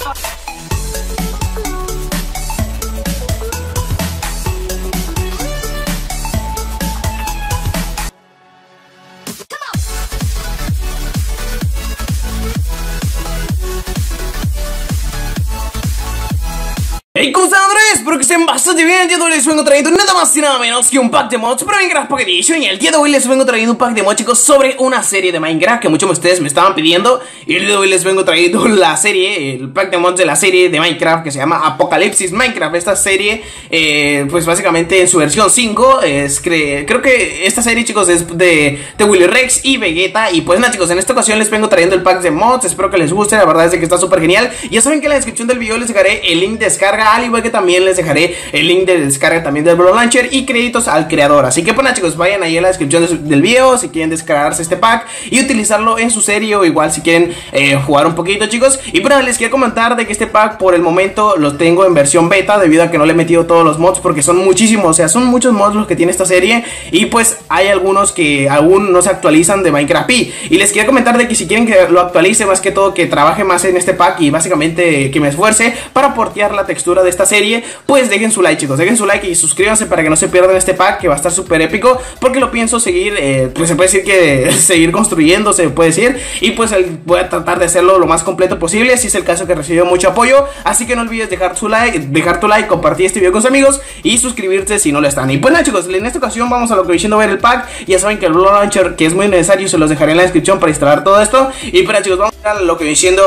Hey, ¿cómo están, Andrés? Espero que estén bastante bien. El día de hoy les vengo trayendo nada más y nada menos que un pack de mods para Minecraft Pocket Edition. Y el día de hoy les vengo trayendo un pack de mods, chicos, sobre una serie de Minecraft que muchos de ustedes me estaban pidiendo. Y el día de hoy les vengo trayendo la serie, el pack de mods de la serie de Minecraft que se llama Apocalipsis Minecraft. Esta serie, pues básicamente en su versión 5 creo que esta serie, chicos, es de Willy Rex y Vegeta. Y pues nada, chicos, en esta ocasión les vengo trayendo el pack de mods. Espero que les guste, la verdad es que está súper genial. Ya saben que en la descripción del video les dejaré el link de descarga, al igual que también les dejaré el link de descarga también del Brawl Launcher y créditos al creador. Así que pues nada, chicos, vayan ahí en la descripción del video si quieren descargarse este pack y utilizarlo en su serie, o igual si quieren jugar un poquito, chicos. Y bueno, les quiero comentar de que este pack por el momento lo tengo en versión beta, debido a que no le he metido todos los mods, porque son muchísimos, o sea, son muchos mods los que tiene esta serie. Y pues hay algunos que aún no se actualizan de Minecraft y les quiero comentar de que si quieren que lo actualice, más que todo que trabaje más en este pack y básicamente que me esfuerce para portear la textura de esta serie, pues dejen su like, chicos, dejen su like y suscríbanse para que no se pierdan este pack, que va a estar súper épico, porque lo pienso seguir, pues se puede decir que seguir construyendo, se puede decir. Y pues voy a tratar de hacerlo lo más completo posible, si es el caso que recibió mucho apoyo. Así que no olvides dejar tu like, compartir este video con sus amigos y suscribirte si no lo están. Y pues nada, chicos, en esta ocasión vamos a lo que voy diciendo ver el pack. Ya saben que el Brawl Launcher, que es muy necesario, se los dejaré en la descripción para instalar todo esto. Y pues nada, chicos, vamos a lo que voy diciendo,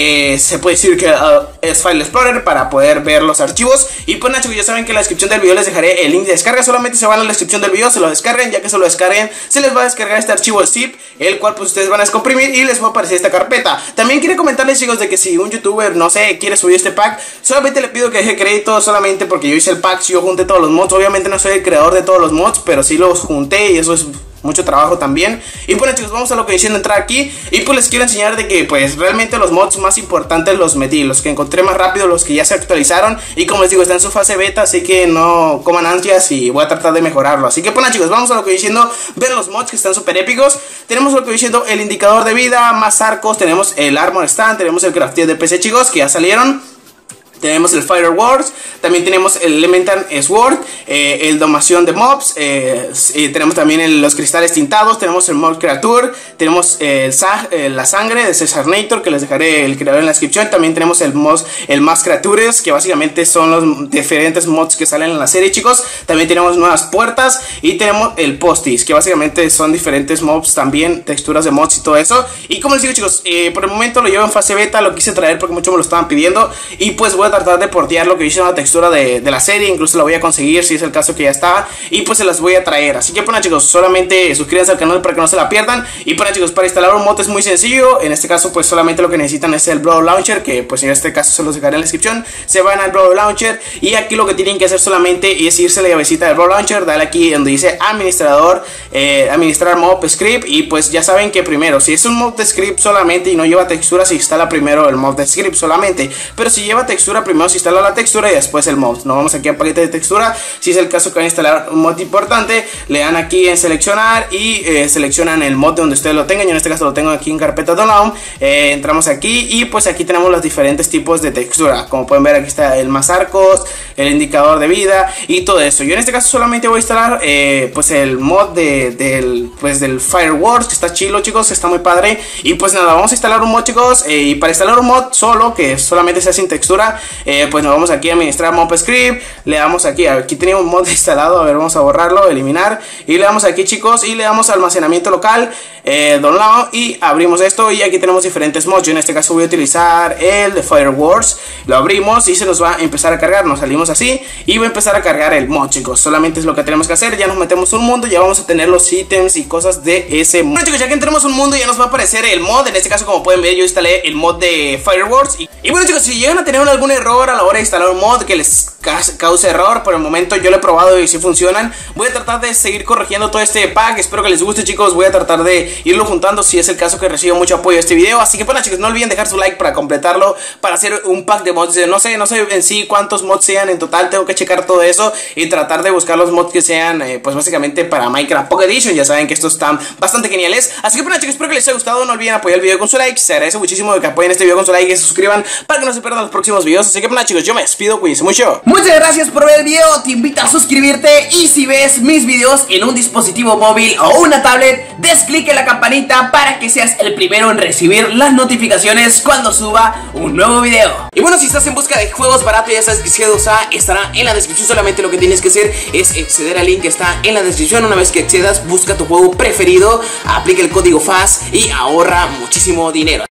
se puede decir que es File Explorer para poder ver los archivos. Y pues nada, chicos, ya saben que en la descripción del video les dejaré el link de descarga. Solamente se van a la descripción del video, se lo descarguen. Ya que se lo descarguen, se les va a descargar este archivo zip, el cual pues ustedes van a descomprimir y les va a aparecer esta carpeta. También quiero comentarles, chicos, de que si un youtuber, no sé, quiere subir este pack, solamente le pido que deje crédito, solamente porque yo hice el pack, si yo junté todos los mods. Obviamente no soy el creador de todos los mods, pero sí los junté y eso es mucho trabajo también. Y bueno, chicos, vamos a lo que diciendo entrar aquí. Y pues les quiero enseñar de que pues realmente los mods más importantes los metí, los que encontré más rápido, los que ya se actualizaron. Y como les digo, está en su fase beta, así que no coman ansias y voy a tratar de mejorarlo. Así que bueno, chicos, vamos a lo que diciendo, ver los mods que están súper épicos. Tenemos lo que diciendo el indicador de vida, más arcos, tenemos el armor stand, tenemos el crafteo de PC, chicos, que ya salieron. Tenemos el Fire Wars, también tenemos el Elemental Sword, el domación de mobs, tenemos también los cristales tintados, tenemos el Mob Creature, tenemos la sangre de Cesarnator, que les dejaré el creador en la descripción. También tenemos el Mass Creatures, que básicamente son los diferentes mods que salen en la serie, chicos. También tenemos nuevas puertas y tenemos el Postis, que básicamente son diferentes mobs también, texturas de mods y todo eso. Y como les digo, chicos, por el momento lo llevo en fase beta, lo quise traer porque muchos me lo estaban pidiendo. Y pues voy a tratar de portear lo que hice en la textura de la serie, incluso la voy a conseguir si es el caso que ya está, y pues se las voy a traer. Así que bueno, chicos, solamente suscríbanse al canal para que no se la pierdan. Y bueno, chicos, para instalar un mod es muy sencillo. En este caso pues solamente lo que necesitan es el Brawl Launcher, que pues en este caso se los dejaré en la descripción. Se van al Brawl Launcher y aquí lo que tienen que hacer solamente es irse a la llavecita del Brawl Launcher, dale aquí donde dice administrador, administrar mob script. Y pues ya saben que primero, si es un mod de script solamente y no lleva textura, se instala primero el mod de script solamente. Pero si lleva textura, primero se instala la textura y después el mod. Nos vamos aquí a paquete de textura. Si es el caso que van a instalar un mod importante, le dan aquí en seleccionar y seleccionan el mod donde ustedes lo tengan. Yo en este caso lo tengo aquí en carpeta download. Entramos aquí y pues aquí tenemos los diferentes tipos de textura. Como pueden ver, aquí está el más arcos, el indicador de vida y todo eso. Yo en este caso solamente voy a instalar pues el mod del Fire Wars, que está chilo, chicos, está muy padre. Y pues nada, vamos a instalar un mod, chicos, y para instalar un mod solo, que solamente sea sin textura, pues nos vamos aquí a administrar mob script, le damos aquí tenemos un mod instalado, a ver, vamos a borrarlo, eliminar, y le damos aquí, chicos, y le damos almacenamiento local, download, y abrimos esto y aquí tenemos diferentes mods. Yo en este caso voy a utilizar el de Fire Wars, lo abrimos y se nos va a empezar a cargar. Nos salimos así y va a empezar a cargar el mod, chicos. Solamente es lo que tenemos que hacer. Ya nos metemos un mundo, ya vamos a tener los ítems y cosas de ese mod. Bueno, chicos, ya que entremos un mundo ya nos va a aparecer el mod. En este caso, como pueden ver, yo instalé el mod de Fire Wars y bueno, chicos, si llegan a tener algún error error a la hora de instalar un mod, que les cause error. Por el momento yo lo he probado y sí funcionan. Voy a tratar de seguir corrigiendo todo este pack. Espero que les guste, chicos. Voy a tratar de irlo juntando si es el caso, que recibo mucho apoyo a este video. Así que bueno, chicos, no olviden dejar su like para completarlo, para hacer un pack de mods. No sé en sí cuántos mods sean en total. Tengo que checar todo eso y tratar de buscar los mods que sean pues básicamente para Minecraft Pocket Edition. Ya saben que estos están bastante geniales. Así que bueno, chicos, espero que les haya gustado. No olviden apoyar el video con su like. Se agradece muchísimo que apoyen este video con su like y se suscriban para que no se pierdan los próximos videos. Así que bueno, chicos, yo me despido. Cuídense mucho. Muchas gracias por ver el video. Te invito a suscribirte, y si ves mis videos en un dispositivo móvil o una tablet, des clic en la campanita para que seas el primero en recibir las notificaciones cuando suba un nuevo video. Y bueno, si estás en busca de juegos baratos, ya sabes que G2A estará en la descripción. Solamente lo que tienes que hacer es acceder al link que está en la descripción. Una vez que accedas, busca tu juego preferido, aplica el código FAS y ahorra muchísimo dinero.